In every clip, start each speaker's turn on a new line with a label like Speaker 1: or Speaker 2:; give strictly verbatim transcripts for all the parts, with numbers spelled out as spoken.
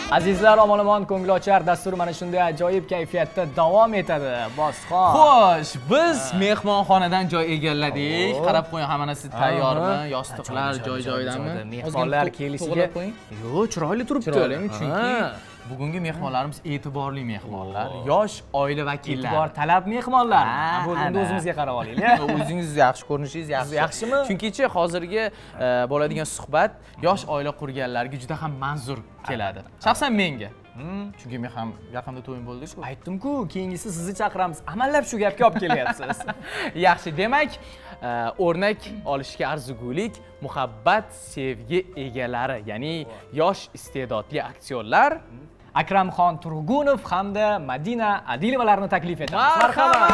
Speaker 1: Azizlar, omon-omon ko'nglochar dastur mana shunday ajoyib kayfiyatda davom etadi. Bosxon.
Speaker 2: Xo'sh, biz mehmonxonadan joy egalladik. Qarab qo'ying, hamma narsa tayyormi? Yostiqlar joy-joyidami?
Speaker 1: Mehmonlar kelishiga. Yo'q, chiroyli turibdi.
Speaker 2: Chiroylimi? Chunki bugungi mehmonlarimiz e'tiborli mehmonlar, yosh oila vakillari.
Speaker 1: E'tibor talab mehmonlar. Endi o'zimizga qarab olaylik.
Speaker 2: O'zingiz yaxshi ko'rinishingiz yaxshi.
Speaker 1: Yaxshimi?
Speaker 2: Chunki-chi hozirgi bo'ladigan suhbat yosh oila qurganlarga juda ham manzur keladi. Shaxsan menga. Chunki men ham yaqinda to'yim bo'ldi-ku.
Speaker 1: Aytdim-ku, keyingisi sizni chaqiramiz. Amallab shu gapga olib kelyapsiz.
Speaker 2: Yaxshi, demak, o'rnak olishga arzigulik muhabbat, sevgi egalari, ya'ni yosh iste'dodli aktyorlar
Speaker 1: Akramxon Turgunov hamda Madina Adilovalarni taklif etamiz. Marhamat.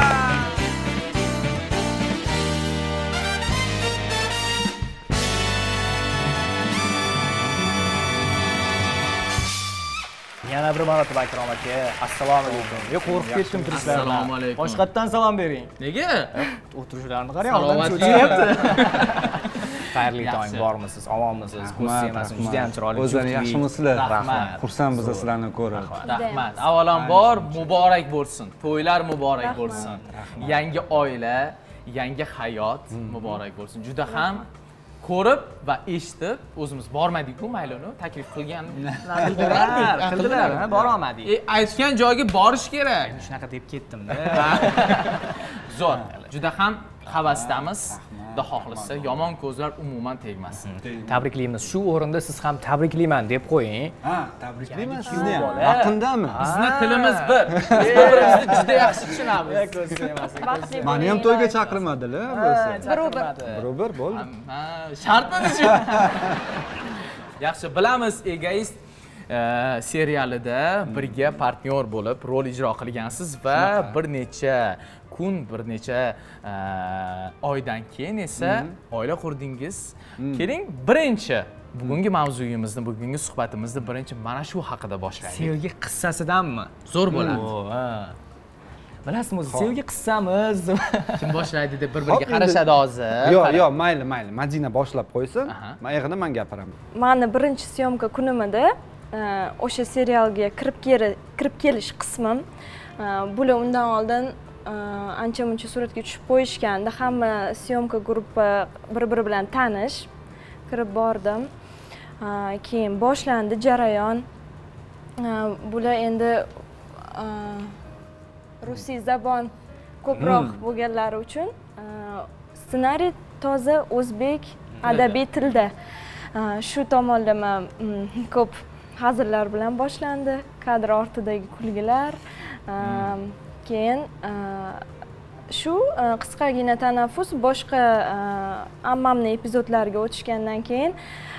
Speaker 1: Yana bir marotaba Akram aka. Assalomu alaykum. Yo, qo'rqib ketdim turishlarimdan.
Speaker 2: Assalomu alaykum.
Speaker 1: Boshqatdan salom bering.
Speaker 2: Nega?
Speaker 1: O'tirishlarini qarang, odam cho'chiyapti. Xayrli tong, bormisiz, omonmisiz? Ko'z semasin, juda ham chiroyli.
Speaker 3: O'zlaring yaxshimisizlar?
Speaker 1: Rahmat.
Speaker 3: Xursand biz sizlarni ko'rib.
Speaker 2: Rahmat. Avvalambor muborak bo'lsin. To'ylar muborak bo'lsin. Yangi oila, yangi hayot muborak bo'lsin. Juda ham ko'rib va eshitib, o'zimiz bormadik-ku, maylini taklif qilgan
Speaker 1: qildilar, qildilar, bora olmadik.
Speaker 2: E, aytgan joyga borish kerak.
Speaker 1: Shunaqa deb ketdim-da.
Speaker 2: Zo'r. Juda ham havasdamiz. Xudo xohlasa, yomon ko'zlar umuman tegmasin.
Speaker 1: Tabriklaymiz. Shu o'rinda siz ham tabriklayman deb qo'ying.
Speaker 3: Ha, tabriklayman sizni ham. Yaqindami?
Speaker 2: Bizni tilimiz bir. Biz bir-birimizni juda yaxshi tushunamiz.
Speaker 3: Meni ham to'yga chaqirmadilar bo'lsa.
Speaker 1: Birober.
Speaker 3: Birober bo'ldi.
Speaker 2: Ha, shartmi shu? Yaxshi, bilamiz, Egoist serialida birga partnyor bo'lib rol ijro qilgansiz va bir necha kun, bir necha oydan keyin esa oila qurdingiz. Keling, birinchi bugungi mavzuyimizni, bugungi suhbatimizni birinchi mana shu haqida boshlaylik.
Speaker 1: Sevgi qissasidanmi?
Speaker 2: Zo'r bo'ladi.
Speaker 1: Bilasizmi, sevgi qissamiz.
Speaker 2: Kim boshlaydi deb bir-biriga qarashadi hozir.
Speaker 3: Yo'q, yo'q, mayli, mayli. Madina boshlab qo'ysin. Men yig'ini men gapiraman.
Speaker 4: Meni birinchi syomka kunimda o'sha serialga kirib kirib kelish qismim. Bular undan oldin ancha-muncha suratga tushib qo'yishganda, hamma syomka guruhi bir-biri bilan tanish. Kirib bordim. Keyin boshlandi jarayon. Bular endi rusiy zabon ko'proq bo'lganlari uchun ssenariy toza o'zbek adabiy tilda. Shu tomonlama ko'p hazillar bilan boshlandi. Kadr ortidagi kulgilar. Keyin shu qisqagina tanaffus boshqa ammamning epizodlariga o'tishgandan keyin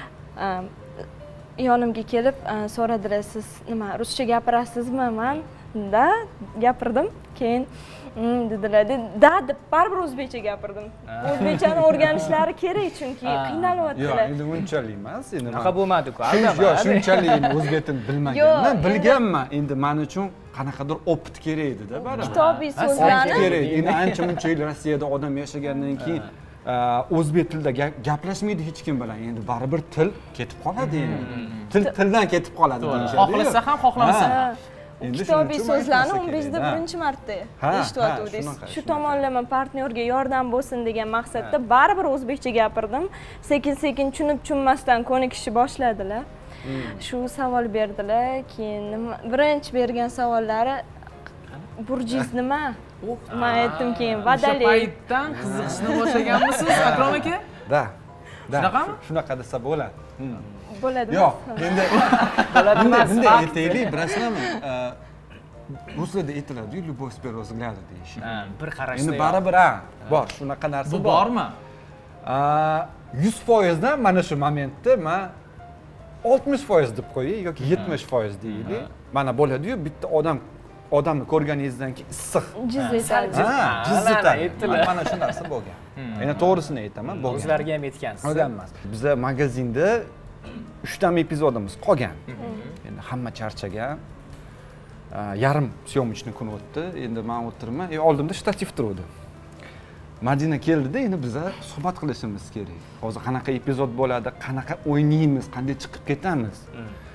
Speaker 4: yonimga kelib so'radilar, siz nima ruscha gapirasizmi? Men da gapirdim. Keyin dedilar, da deb baribir o'zbekcha gapirdim. O'zbekchani o'rganishlari kerak, chunki qiynalyaptilar.
Speaker 3: Yo'q, endi unchalik emas. Endi
Speaker 1: Unaqa bo'lmadi-ku.
Speaker 3: Yo'q, shunchalik o'zbek tilini bilmaganman. Bilganman. Endi men uchun qanaqadir opit kerak edi-da, baribir.
Speaker 4: Kitobiy so'zlarni
Speaker 3: kerak. Endi ancha-muncha yil Rossiyada odam yashagandan keyin o'zbek tilida gaplashmaydi hech kim bilan. Endi baribir til ketib qoladi endi. Til tildan ketib qoladi.
Speaker 2: Xohlasa ham, xohlamasa ham.
Speaker 4: Kitobiy so'zlarni o'n beshda birinchi marta eshityapsiz. Shu tomonlama partnyorga yordam bo'lsin degan maqsadda baribir o'zbekcha gapirdim. Sekin-sekin tushunib-tushunmasdan ko'nikishni boshladilar. Shu savol berdilar. Keyin birinchi bergan savollari burjingiz nima? Men aytdim, keyin vadali.
Speaker 2: O'sha paytdan qiziqishni boshlaganmisiz, Akrom aka?
Speaker 3: Da.
Speaker 2: Shunaqami?
Speaker 3: Shunaqa desa bo'ladi.
Speaker 4: Bo'ladimi?
Speaker 3: Yo'q, endi
Speaker 1: bo'ladi emas.
Speaker 3: Bunday aytaylik, bilasizmi? Ruslarda aytiladi, любовь с первого взгляда deyish.
Speaker 1: Bir qarashda.
Speaker 3: Endi baribir ha, bor, shunaqa narsa
Speaker 2: Bu bormi?
Speaker 3: yuz foiz dan mana shu momentda men oltmish foiz deb qo'yay yoki yetmish foiz deylik. Mana bo'ladi-yu, bitta odam odamni ko'rganingizdan keyin issiq.
Speaker 4: Jiz etadi.
Speaker 3: Ha, jiz etadi. Mana shu narsa bo'lgan. Endi to'g'risini aytaman, bo'lgan.
Speaker 1: O'zlariga ham aytgansiz.
Speaker 3: Bo'lgan emas. Biz magazinda uchta epizodimiz qolgan. Endi hamma charchagan. Yarim syomочный kun o'tdi. Endi men o'tirman, e oldimda shtativ turdi. Madina keldida, endi biz suhbat qilishimiz kerak. Hozir qanaqa epizod bo'ladi, qanaqa o'ynaymiz, qanday chiqib ketamiz.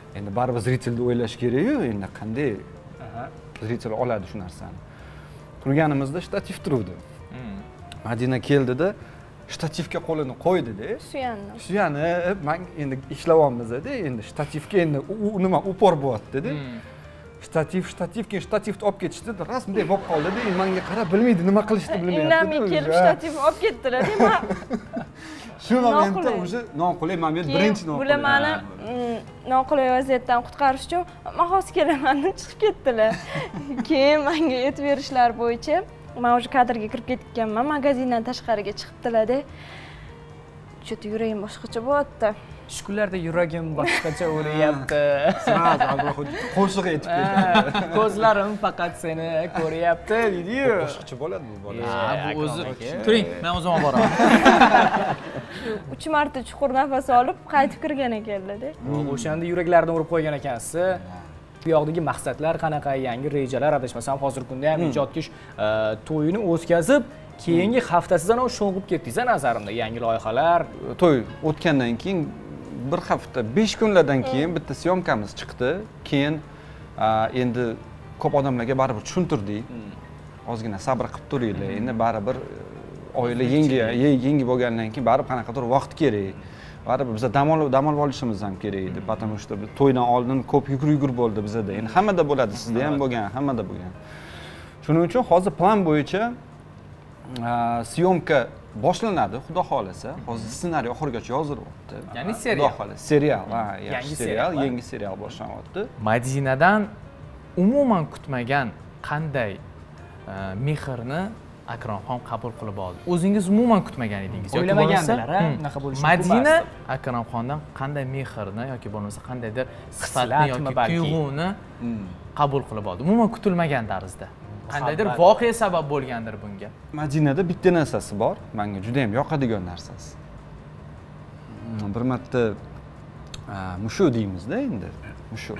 Speaker 3: endi baribir zritelni o'ylash kerak-ku, endi qanday zritel oladi shu narsani. Turganimizda shtativ turuvdi. Madina keldida shtativga qo'lini qo'ydi-da.
Speaker 4: Suyanni.
Speaker 3: Suyanib, men endi ishlayapmiz-da, endi shtativga endi u nima upor bo'lyapti-da. Shtativ, shtativ, keyin shtativni olib ketishdi, rasmday bo'lib qoldi-da, endi menga qarab bilmaydi, nima qilishni bilmayapti.
Speaker 4: Indamay kelib shtativni olib ketdilar, men
Speaker 3: shu momentda o'zi noqulay moment, birinchi noqulay.
Speaker 4: Bular meni noqulay vaziyatdan qutqarish uchun mahos kelaman deb chiqib ketdilar. Keyin menga aytib berishlari bo'yicha men o'sha kadrga kirib ketganman, magazindan tashqariga chiqibdilar-da. Juda yuragim boshqacha bo'lyapti.
Speaker 1: Shu kunlarda yuragim boshqacha uryapti.
Speaker 3: Sraz Allohga qo'shig'i aytib ketdi.
Speaker 1: Ko'zlarim faqat seni ko'ryapti dedi-yu.
Speaker 3: Boshqacha bo'ladi bu bola.
Speaker 2: Ha, bu o'zi. Turing, men o'zim olib boraman.
Speaker 4: uch marta chuqur nafas olib, qaytib kirgan ekanlar-da.
Speaker 1: O'shanda yuraklarni urib qo'ygan ekansiz. Bu yoqdagi maqsadlar qanaqa, yangi rejalar, adashmasam hozirgi kunda ham ijodkish to'yini o'tkazib, keyingi haftasidan o sho'ng'ib ketdingiz nazarimda, yangi loyihalar.
Speaker 3: To'y o'tgandan keyin bir hafta, besh kunlardan keyin bitta syomkamiz chiqdi. Keyin endi ko'p odamlarga baribir tushuntirdik. Ozgina sabr qilib turinglar. Endi baribir oila yangi yangi bo'lgandan keyin baribir qanaqadir vaqt kerak. Baribir biz dam olib dam olib olishimiz ham kerak edi. Потому что to'ydan oldin ko'p yugur-yugur bo'ldi bizda. Endi hammada bo'ladi, sizda ham bo'lgan, hammada bo'lgan. Shuning uchun hozir plan bo'yicha syomka boshlanadi, xudo xolasa. Hozir ssenariy oxirigacha yozilyapti.
Speaker 2: Ya'ni serial.
Speaker 3: Xudo xolasa, serial, ha, yangi serial, yangi serial boshlanyapti.
Speaker 2: Madinadan umuman kutmagan qanday mehrni Akramxon qabul qilib oldi. O'zingiz umuman kutmagan edingiz yoki
Speaker 1: o'ylamagandilar, ha, unaqa bo'lishi mumkin.
Speaker 2: Madina Akramxondan qanday mehrni yoki bo'lmasa qandaydir sifatni yoki tuyg'uni qabul qilib oldi. Umuman kutilmagan tarzda. Qandaydir voqea sabab bo'lgandir bunga.
Speaker 3: Madinada bitta narsasi bor, menga juda ham yoqadigan narsasi. Bir marta mushu deymizda endi, mushu.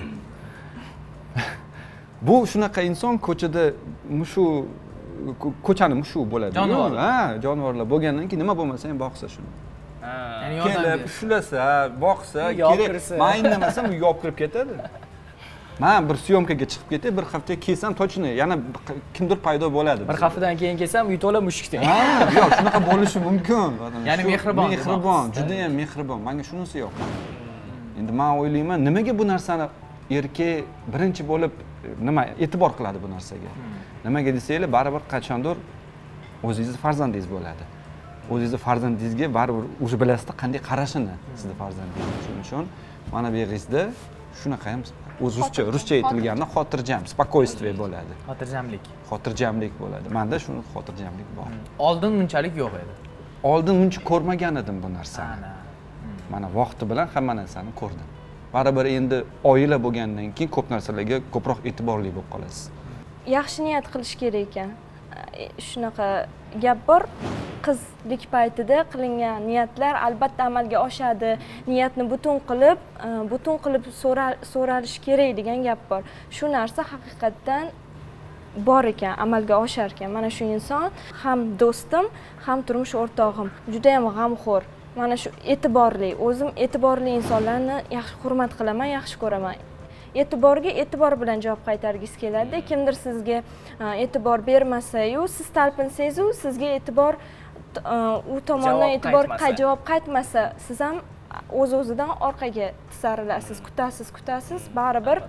Speaker 3: Bu shunaqa inson ko'chada mushu ko'chani mushu bo'ladi.
Speaker 2: Jonivor.
Speaker 3: Ha, jonivorlar bo'lgandan keyin nima bo'lmasa ham boqsa shuni.
Speaker 2: Ha, ya'ni yordam
Speaker 3: kelib, ushlasa, boqsa, kerak. Men indamasam uyga olib kirib ketadi. Men bir syomkaga chiqib ketay, bir hafta kelsam точно yana kimdir paydo bo'ladi.
Speaker 1: Bir haftadan keyin kelsam uy to'la mushukdek.
Speaker 3: Ha, yo'q, shunaqa bo'lishi mumkin.
Speaker 2: Ya'ni mehribon.
Speaker 3: Mehribon, juda ham mehribon. Menga shunisi yoqadi. Endi men o'ylayman, nimaga bu narsani erkak birinchi bo'lib nima e'tibor qiladi bu narsaga? Nimaga desanglar, baribir qachondir o'zingiz farzandingiz bo'ladi. O'zingiz farzandingizga baribir o'zi bilasizda qanday qarashini sizni farzandingiz. Shuning uchun mana bu yerda shunaqa ham o'z ruscha, ruscha aytilganda xotirjam, spokойствие bo'ladi.
Speaker 2: Xotirjamlik.
Speaker 3: Xotirjamlik bo'ladi. Menda shuni xotirjamlik bor.
Speaker 2: Oldin bunchalik yo'q edi.
Speaker 3: Oldin muncha ko'rmagan edim bu narsani. Mana vaqti bilan hamma narsani ko'rdim. Baribir endi oila bo'lgandan keyin ko'p narsalarga ko'proq e'tiborli bo'lib qolasiz.
Speaker 4: Yaxshi niyat qilish kerak ekan. Shunaqa gap bor. Qizlik paytida qilingan niyatlar albatta amalga oshadi. Niyatni butun qilib, butun qilib so'ralish kerak degan gap bor. Shu narsa haqiqatdan bor ekan, amalga oshar ekan. Mana shu inson ham do'stim, ham turmush o'rtog'im. Juda ham g'amxo'r. Mana shu e'tiborli, o'zim e'tiborli insonlarni yaxshi hurmat qilaman, yaxshi ko'raman. E'tiborga e'tibor bilan javob qaytargis keladi. Kimdir sizga e'tibor bermasa-yu, siz talpinsangiz-u, sizga e'tibor u tomondan e'tibor javob qaytmasa, siz ham o'z-o'zidan orqaga tisarilasiz, kutasiz, kutasiz, baribir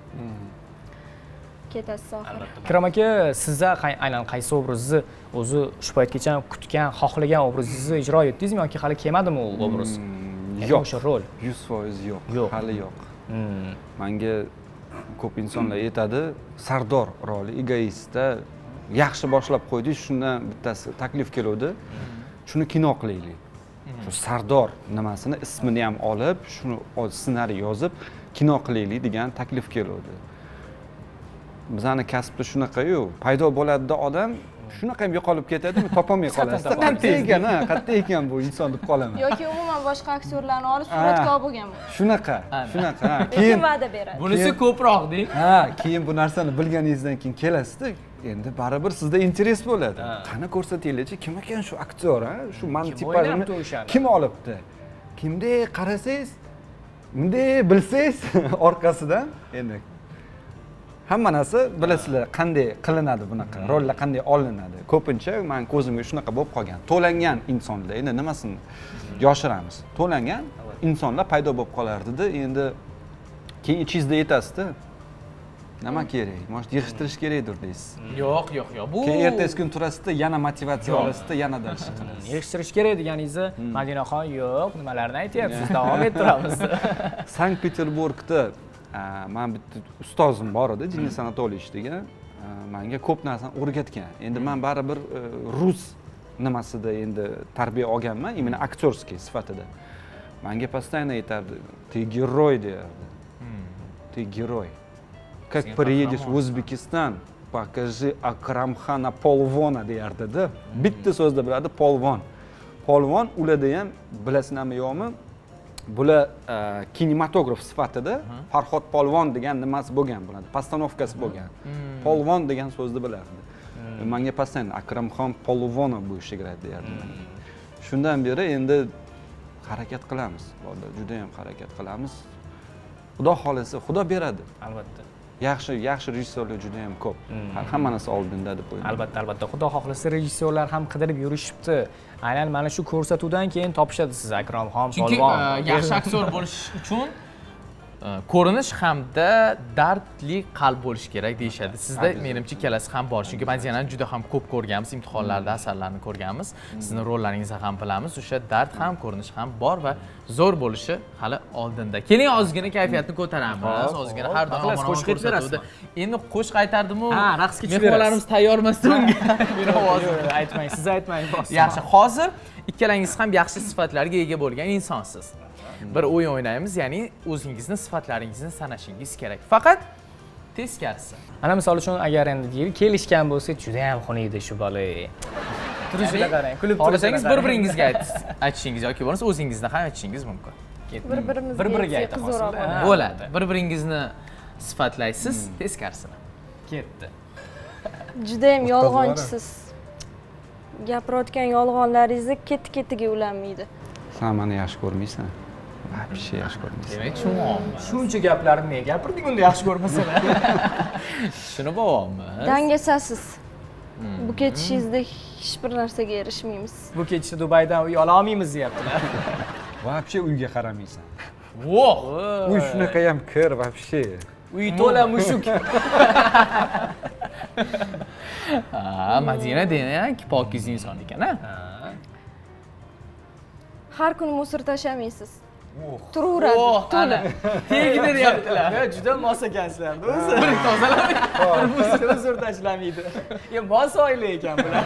Speaker 4: ketasiz oxiri.
Speaker 1: Ikrom aka, sizda aynan qaysi obrazni o'zi shu paytgacha kutgan, xohlagan obrazingizni ijro etdingizmi yoki hali kelmadimi u obraz?
Speaker 3: Yo'q,
Speaker 1: o'sha rol.
Speaker 3: yuz foiz yo'q,
Speaker 1: Yo'q.
Speaker 3: hali yo'q. Menga ko'p insonlar aytadi, Sardor roli egoistda yaxshi boshlab qo'ydik, shundan bittasi taklif keldi. Shuni kino qilaylik. Shu Sardor nimasini ismini ham olib, shuni ssenariy yozib, kino qilaylik degan taklif keldi. Bizani kasbda shunaqa-yu, paydo bo'ladi-da odam, shunaqa ham yo'qolib ketadimi, topolmay qolasiz. Qanday ekan, ha, qanday ekan bu inson deb qolaman.
Speaker 4: Yoki umuman boshqa aktyorlarni olib suratga olib bo'lgan bu.
Speaker 3: Shunaqa, shunaqa, ha.
Speaker 4: Keyin va'da beradi.
Speaker 2: Bunisi ko'proq-ding.
Speaker 3: Ha, keyin bu narsani bilganingizdan keyin kelasiz-da, endi baribir sizda interes bo'ladi. Qani ko'rsatinglar-chi, kim ekan shu aktyor, ha? Shu men tipajni kim olibdi? Kimdek qarasangiz, bunday bilsangiz orqasidan endi hamma narsa bilasizlar qanday qilinadi bunaqa rollar qanday olinadi. Ko'pincha men ko'zimga shunaqa bo'lib qolgan. To'langan insonlar endi nimasini yoshiramiz. To'langan insonlar paydo bo'lib qolardi-da, endi keyin ichingizda yetasizda. Nima kerak? Может, yig'ishtirish kerakdir deysiz.
Speaker 2: Yo'q, yo'q, yo'q. Bu
Speaker 3: keyin ertasi kun turasizda, yana motivatsiya olasizda, yana dars qilasiz.
Speaker 1: Yig'ishtirish kerak deganingizni Madinaxon yo'q, nimalarni aytyapsiz? Davom ettiramiz.
Speaker 3: Sankt-Peterburgda men bitta ustozim bor edi, Denis Anatolievich degan. Menga ko'p narsani o'rgatgan. Endi men baribir rus nimasida endi tarbiya olganman, imенно aktyorskiy sifatida. Menga постоянно aytardi, "Ты герой" derdi. "Ты герой. Как приедешь в O'zbekiston, покажи Akramxona polvona" derdi-da. Bitta so'zda biladi, polvon. Polvon ularda ham bilasizlarmi yo'qmi? Bular kinematograf sifatida Farhod polvon degan nimasi bo'lgan bo'ladi, postanovkasi bo'lgan. Polvon degan so'zni bilardi. Menga постоянно Akramxon polvona bu ishni qiladi derdi. Shundan beri endi harakat qilamiz. Bolalar juda ham harakat qilamiz. Xudo xolasa, Xudo beradi.
Speaker 1: Albatta.
Speaker 3: Yaxshi, yaxshi rejissyorlar juda ham ko'p. Hamma narsa oldinda deb o'ylayman.
Speaker 1: Albatta, albatta. Xudo xohlasa rejissyorlar ham qidirib yurishibdi. Aynan mana shu ko'rsatuvdan keyin topishadi siz Akramxon polvon.
Speaker 2: Chunki yaxshi aktyor bo'lish uchun ko'rinish hamda dardli qalb bo'lish kerak deyishadi. Sizda menimcha ikkalasi ham bor. Chunki Madinani juda ham ko'p ko'rganmiz, imtihonlarda asarlarni ko'rganmiz. Sizning rollaringizni ham bilamiz. O'sha dard ham, ko'rinish ham bor va zo'r bo'lishi hali oldinda. Keling, ozgina kayfiyatni ko'taramiz. Ozgina har doim qo'shiq aytasiz. Endi qo'shiq aytardim-u.
Speaker 1: Ha, raqsga tushib
Speaker 2: mehmonlarimiz tayyormasdan unga.
Speaker 1: Meni ovozim aytmang, siz aytmang.
Speaker 2: Yaxshi, hozir ikkalangiz ham yaxshi sifatlarga ega bo'lgan insonsiz. Bir o'yin o'ynaymiz, ya'ni o'zingizni sifatlaringizni sanashingiz kerak. Faqat teskarisi.
Speaker 1: Ana misol uchun agar endi deylik kelishgan bo'lsa, juda ham xunukda shu bola. Turishga qarang, kulib
Speaker 2: tursangiz bir-biringizga aytishingiz yoki bo'lmasa o'zingizni ham aytishingiz mumkin.
Speaker 4: Bir-birimizga
Speaker 1: bir-biriga aytamiz.
Speaker 2: Bo'ladi. Bir-biringizni sifatlaysiz, teskarisini.
Speaker 1: Ketdi.
Speaker 4: Juda ham yolg'onchisiz. Gapirayotgan yolg'onlaringizni ket-ketiga ulanmaydi.
Speaker 3: Sen meni yaxshi ko'rmaysan. Вообще yaxshi ko'rmaysan.
Speaker 2: Demak, tushundim.
Speaker 1: Shuncha gaplarni nega gapirding unda yaxshi ko'rmasalar?
Speaker 2: Shuni bo'lyapmiz.
Speaker 4: Dangasasiz. Bu ketishingizda hech bir narsaga erishmaymiz.
Speaker 1: Bu ketishda Dubaydan uy ola olmaymiz deyaptilar.
Speaker 3: Вообще uyga qaramaysan.
Speaker 2: Voh!
Speaker 3: Uy shunaqa ham kir, вообще.
Speaker 1: Uy to'la mushuk.
Speaker 2: Ha, Madina degan pokiz inson ekan-a?
Speaker 4: Har kuni musor tashamaysiz. Turaveradi, to'la.
Speaker 1: Tegdi deyaptilar. Juda mos ekansizlar. O'zi bir tozalamaydi. Bir musor tashlamaydi. Ya mos oila ekan bular.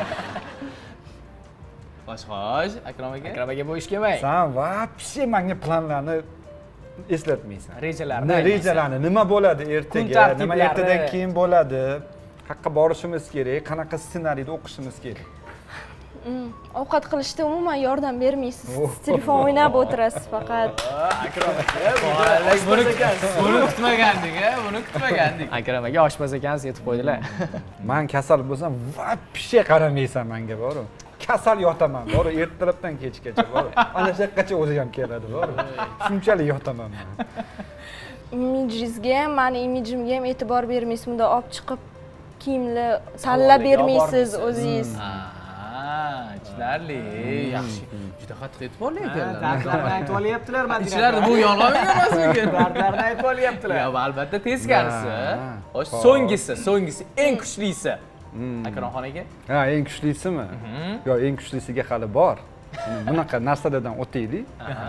Speaker 2: Xo'sh-xo'sh, Akram aka.
Speaker 1: Akram aka bu ish kelmang.
Speaker 3: Sen вообще menga planlarni eslatmaysan.
Speaker 1: Rejalarni.
Speaker 3: Rejalarni nima bo'ladi ertaga, nima ertadan keyin bo'ladi? Haqqa borishimiz kerak, qanaqa ssenariyda o'qishimiz kerak.
Speaker 4: Ovqat qilishda umuman yordam bermaysiz. Telefon o'ynab o'tirasiz faqat.
Speaker 1: Akram aka,
Speaker 2: buni buni kutmagandik, a? Buni kutmagandik.
Speaker 1: Akram aka oshpaz ekansiz, yetib qo'ydilar.
Speaker 3: Men kasal bo'lsam, вообще qaramaysan menga, boru. Kasal yotaman, boru, ertalabdan kechgacha, boru. Ana shu yoqqacha o'zi ham keladi, boru. Shunchalik yotaman men.
Speaker 4: Imijingizga ham, meni imijimga ham e'tibor bermaysiz. Bunda olib chiqib kiyimlar tanlab bermaysiz o'zingiz.
Speaker 2: Tushunarli. Yaxshi. Juda qattiq e'tiborli ekanlar.
Speaker 1: Dardlarni aytib olyaptilar Madina.
Speaker 2: Ichlarida bu yolg'on emasmikin?
Speaker 1: Dardlarni aytib olyaptilar.
Speaker 2: Yo'q, albatta teskarisi. Xo'sh, so'nggisi, so'nggisi, eng kuchlisi. Akramxon aka?
Speaker 3: Ha, eng kuchlisimi? Yo, eng kuchlisiga hali bor. Bunaqa narsalardan o'taylik.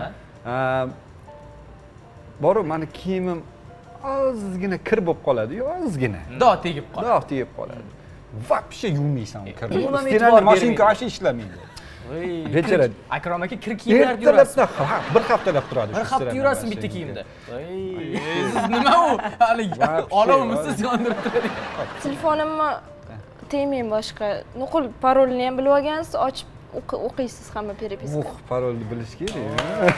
Speaker 3: Boru, meni kiyimim ozgina kir bo'lib qoladi-yu, ozgina.
Speaker 2: Dog' tegib qoladi.
Speaker 3: Dog' tegib qoladi. Вообще yuvmaysan u kirni. Stиральный mashinka ashi ishlamaydi. Bechara.
Speaker 1: Akram aka kir kiyimlar yurasiz.
Speaker 3: Bir haftalab turadi.
Speaker 1: Bir hafta yurasiz bitta kiyimda.
Speaker 2: Siz nima u? Hali olovmisiz yondirib turadi.
Speaker 4: Telefonimni tegmang boshqa. Nuqul parolni ham bilib olgansiz, ochib o'qiysiz hamma perepiska.
Speaker 3: Uh, parolni bilish kerak.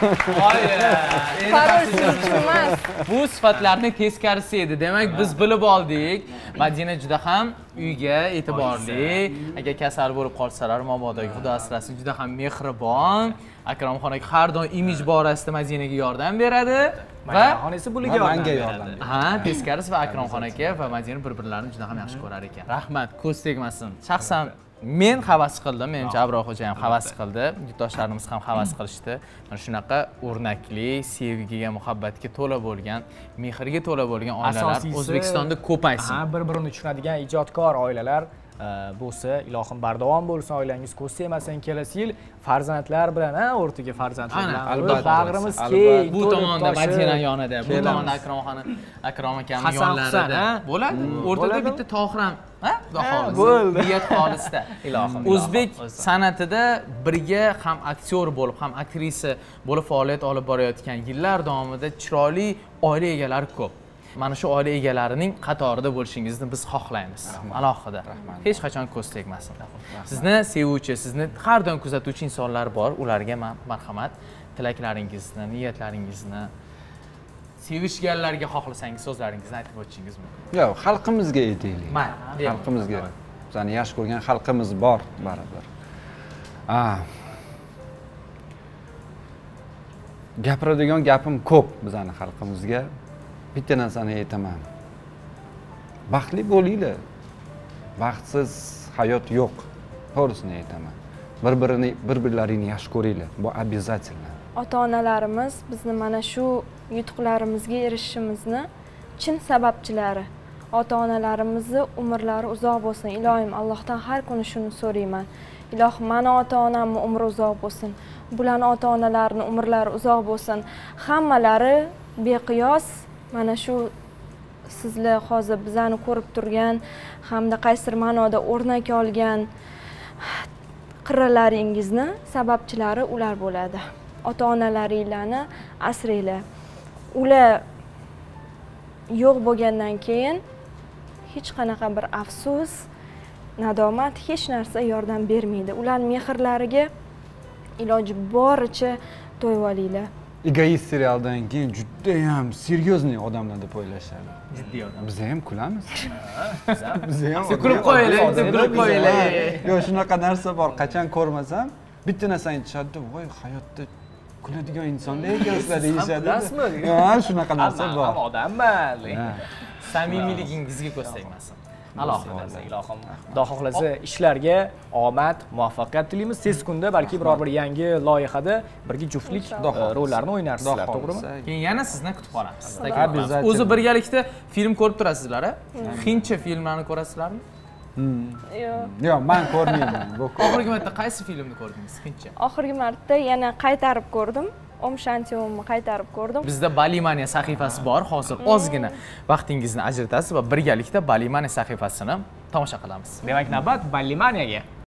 Speaker 4: Parol siz uchun emas.
Speaker 2: Bu sifatlarni teskarisi edi. Demak, biz bilib oldik. Madina juda ham uyga e'tiborli. Agar kasal bo'lib qolsalar, mabodo Xudo asrasin, juda ham mehribon. Akromxon aka har doim imij borasida Madinaga yordam beradi va
Speaker 1: xonasi buliga
Speaker 3: menga yordam beradi.
Speaker 2: Ha, teskarisi va Akromxon aka va Madina bir-birlarini juda ham yaxshi ko'rar ekan. Rahmat, ko'z tegmasin. Shaxsan men havas qildim, menimcha Abror xo'ja ham havas qildi, yurtdoshlarimiz ham havas qilishdi. Mana shunaqa o'rnakli, sevgiga, muhabbatga to'la bo'lgan, mehrga to'la bo'lgan oilalar O'zbekistonda ko'paysin.
Speaker 1: Ha, bir-birini tushunadigan ijodkor oilalar bo'lsa, ilohim bardavom bo'lsin, oilangiz ko'z tegmasin, kelasi yil farzandlar bilan, ha, o'rtaga farzandlar bilan
Speaker 3: albatta
Speaker 1: bag'rimiz keng,
Speaker 2: bu tomonda Madina yonida, bu tomonda Akromxon Akrom akamning yonlarida bo'ladi. O'rtada bitta Tohir ham, ha, Xudo xolis.
Speaker 1: Bo'ldi.
Speaker 2: Niyat xolisda.
Speaker 1: Ilohim.
Speaker 2: O'zbek san'atida birga ham aktyor bo'lib, ham aktrisa bo'lib faoliyat olib borayotgan yillar davomida chiroyli oila egalari ko'p. Mana shu oila egalarining qatorida bo'lishingizni biz xohlaymiz. Alohida. Hech qachon ko'z tegmasin. Sizni sevuvchi, sizni har doim kuzatuvchi insonlar bor. Ularga marhamat, tilaklaringizni, niyatlaringizni, sevishganlarga xohlasangiz so'zlaringizni aytib o'tishingiz mumkin.
Speaker 3: Yo'q, xalqimizga aytaylik.
Speaker 2: Mayli.
Speaker 3: Xalqimizga. Bizani yaxshi ko'rgan xalqimiz bor baribir. Ah. Gapiradigan gapim ko'p bizani xalqimizga. Bitta narsani aytaman. Baxtli bo'linglar. Baxtsiz hayot yo'q. To'g'risini aytaman. Bir-birini, bir-birlaringni yaxshi ko'ringlar. Bu обязательно.
Speaker 4: Ota-onalarimiz bizni mana shu yutuqlarimizga erishishimizni chin sababchilari. Ota-onalarimizni umrlari uzoq bo'lsin. Ilohim Allohdan har kuni shuni so'rayman. Ilohim meni ota-onamni umri uzoq bo'lsin. Bularning ota-onalarining umrlari uzoq bo'lsin. Hammalari beqiyos mana shu sizlar hozir bizani ko'rib turgan hamda qaysidir ma'noda o'rnak olgan qirralaringizni sababchilari ular bo'ladi. Ota-onalaringlarni asranglar. Ular yo'q bo'lgandan keyin hech qanaqa bir afsus, nadomat hech narsa yordam bermaydi. Ularning mehrlariga iloji boricha to'yib olinglar.
Speaker 3: Egoist serialdan keyin juda ham seryozni odamlar deb o'ylashadi.
Speaker 1: Jiddiy odam.
Speaker 3: Biz ham kulamiz.
Speaker 1: Biz ham
Speaker 2: kulib qo'yaylik, deb kulib qo'yaylik.
Speaker 3: Yo'q, shunaqa narsa bor. Qachon ko'rmasam, bitta narsani aytishadi, voy hayotda kuladigan insonlar ekansizlar deyishadi. Yo'q, shunaqa narsa bor.
Speaker 1: Ham odamman.
Speaker 2: Samimiyligingizga ko'z tegmasin. Alohida.
Speaker 1: Ilohim Xudo xohlasa ishlarga omad, muvaffaqiyat tilaymiz. Tez kunda balki biror bir yangi loyihada birga juftlik rollarni o'ynarsizlar, to'g'rimi?
Speaker 2: Keyin yana sizni kutib qolamiz. O'zi birgalikda film ko'rib turasizlar, a? Hindcha filmlarni ko'rasizlarmi?
Speaker 4: Yo'q.
Speaker 3: Yo'q, men ko'rmayman.
Speaker 2: Oxirgi marta qaysi filmni ko'rdingiz? Hindcha.
Speaker 4: Oxirgi marta yana qaytarib ko'rdim. Om Shanti Omni qaytarib ko'rdim.
Speaker 2: Bizda Balimania sahifasi bor. Hozir ozgina vaqtingizni ajratasiz va birgalikda Balimania sahifasini tomosha qilamiz.
Speaker 1: Demak, navbat Balimaniyaga.